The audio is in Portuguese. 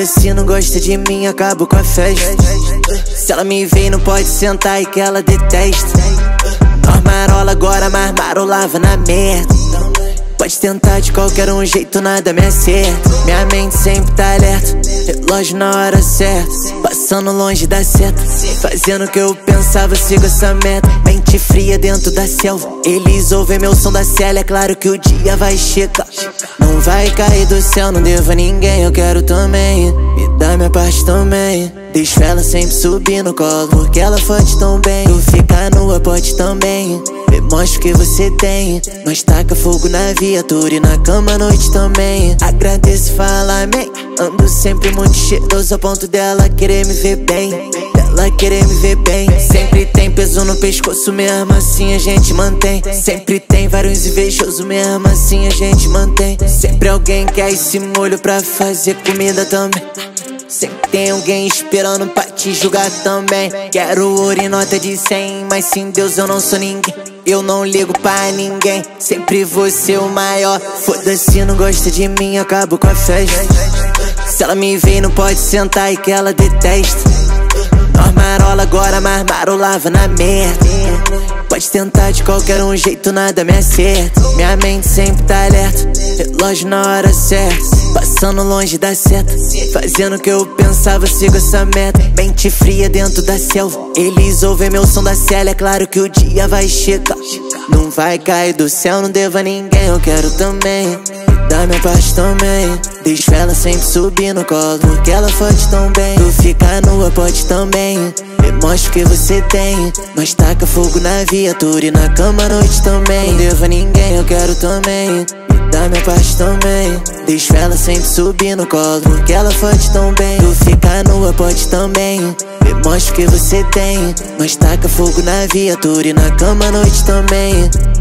Foda-se, não gosta de mim, acabo com a festa. Se ela me vê, não pode sentar e que ela detesta. Nós marola agora, mas marolava na merda. Pode tentar de qualquer jeito, nada me acerta. Minha mente sempre tá alerta, relógio na hora certa, passando longe da seta, fazendo o que eu pensava, sigo essa meta. Mente fria dentro da selva, eles ouvem meu som da cela. É claro que o dia vai chegar, não vai cair do céu, não devo a ninguém. Eu quero também, me dá minha parte também. Deixo ela sempre subir no colo, porque ela fode tão bem. Tu fica nua, pode também, me mostra o que você tem. Nós taca fogo na viatura e na cama à noite também. Agradeço e fala amém. Ando sempre muito cheiroso a ponto dela querer me ver bem, dela querer me ver bem. Sempre tem peso no pescoço, mesmo assim a gente mantém. Sempre tem vários invejosos, mesmo assim a gente mantém. Sempre alguém quer esse molho pra fazer comida também. Sempre tem alguém esperando pra te julgar também. Quero ouro e nota de 100, mas sem Deus eu não sou ninguém. Eu não ligo pra ninguém, sempre vou ser o maior. Foda-se, não gosta de mim, acabo com a festa. Se ela me vê, não pode sentar e que ela detesta. Nós marola agora, mas marolava na merda. Pode tentar de qualquer jeito, nada me acerta. Minha mente sempre tá alerta, relógio na hora certa, passando longe da seta, fazendo o que eu pensava, sigo essa meta. Mente fria dentro da selva, eles ouvem meu som da cela. É claro que o dia vai chegar, não vai cair do céu, não devo a ninguém. Eu quero também, me dá minha parte também. Deixo ela sempre subir no colo, porque ela fode tão bem. Tu fica nua, pode também, me mostra o que você tem. Nós taca fogo na viatura e na cama à noite também. Não devo a ninguém, eu quero também, me dá minha parte também. Deixo ela sempre subir no colo, porque ela fode tão bem. Tu fica nua, pode também, me mostra o que você tem. Nós taca fogo na viatura e na cama à noite também.